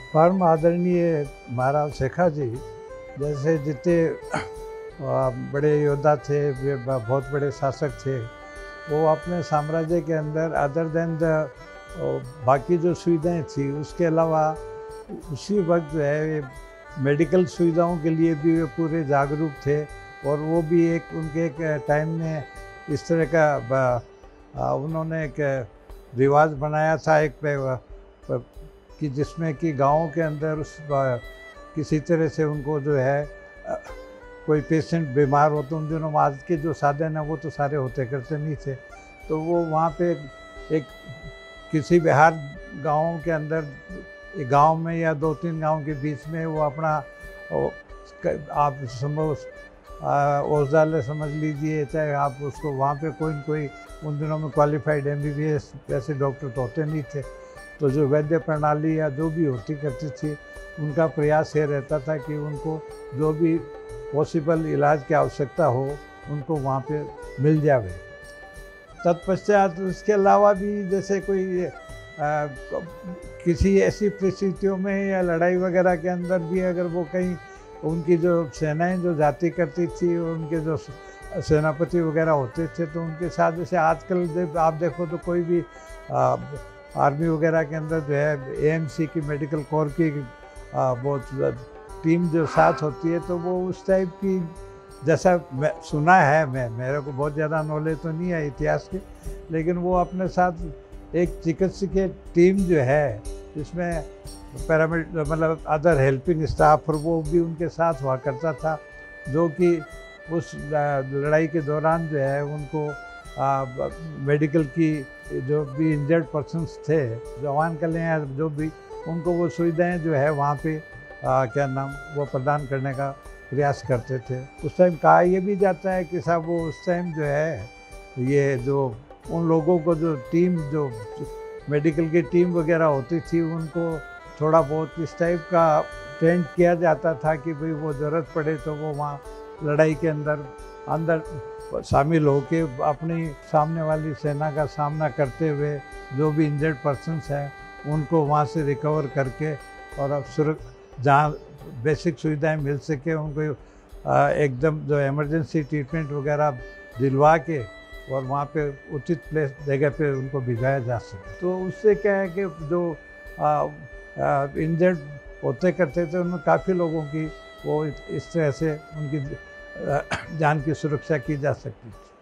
परम आदरणीय महाराज शेखा जी जैसे जितने बड़े योद्धा थे, वे बहुत बड़े शासक थे, वो अपने साम्राज्य के अंदर अदर देन द बाकी जो सुविधाएं थी उसके अलावा उसी वक्त जो है मेडिकल सुविधाओं के लिए भी वे पूरे जागरूक थे। और वो भी एक उनके एक टाइम में इस तरह का उन्होंने एक रिवाज बनाया था कि जिसमें कि गाँव के अंदर किसी तरह से उनको जो है कोई पेशेंट बीमार हो तो उन दिनों में आज के जो साधन हैं वो तो सारे होते करते नहीं थे, तो वो वहाँ पे एक किसी बिहार गाँव के अंदर एक गांव में या 2-3 गांव के बीच में वो अपना आप औषधालय समझ लीजिए, चाहे आप उसको वहाँ पे कोई न कोई उन दिनों में क्वालिफाइड MBBS जैसे डॉक्टर तो होते नहीं थे, तो जो वैद्य प्रणाली या जो भी होती करती थी उनका प्रयास ये रहता था कि उनको जो भी पॉसिबल इलाज की आवश्यकता हो उनको वहाँ पे मिल जावे। तत्पश्चात उसके अलावा भी जैसे कोई किसी ऐसी परिस्थितियों में या लड़ाई वगैरह के अंदर भी अगर वो कहीं उनकी जो सेनाएं जो जाती करती थी, उनके जो सेनापति वगैरह होते थे, तो उनके साथ जैसे आजकल आप देखो तो कोई भी आर्मी वगैरह के अंदर जो है AMC की मेडिकल कोर की बहुत टीम जो साथ होती है, तो वो उस टाइप की जैसा मैं सुना है, मेरे को बहुत ज़्यादा नॉलेज तो नहीं है इतिहास की, लेकिन वो अपने साथ एक चिकित्सकीय टीम जो है जिसमें मतलब अदर हेल्पिंग स्टाफ और वो भी उनके साथ हुआ करता था, जो कि उस लड़ाई के दौरान जो है उनको मेडिकल की जो भी इंजर्ड पर्सन्स थे, जवान कल्याण जो भी, उनको वो सुविधाएं जो है वहाँ पे क्या नाम वो प्रदान करने का प्रयास करते थे। उस टाइम कहा ये भी जाता है कि साहब वो उस टाइम जो है ये जो उन लोगों को जो टीम जो मेडिकल की टीम वगैरह होती थी उनको थोड़ा बहुत इस टाइप का ट्रेंड किया जाता था कि भाई वो ज़रूरत पड़े तो वो वहाँ लड़ाई के अंदर शामिल होके अपनी सामने वाली सेना का सामना करते हुए जो भी इंजर्ड पर्सन्स हैं उनको वहाँ से रिकवर करके और अब जहाँ बेसिक सुविधाएं मिल सके उनको एकदम जो इमरजेंसी ट्रीटमेंट वगैरह दिलवा के और वहाँ पे उचित जगह पे उनको भिजवाया जा सके। तो उससे क्या है कि जो इंजर्ड होते करते थे उनमें काफ़ी लोगों की वो इस तरह से उनकी जान की सुरक्षा की जा सकती थी।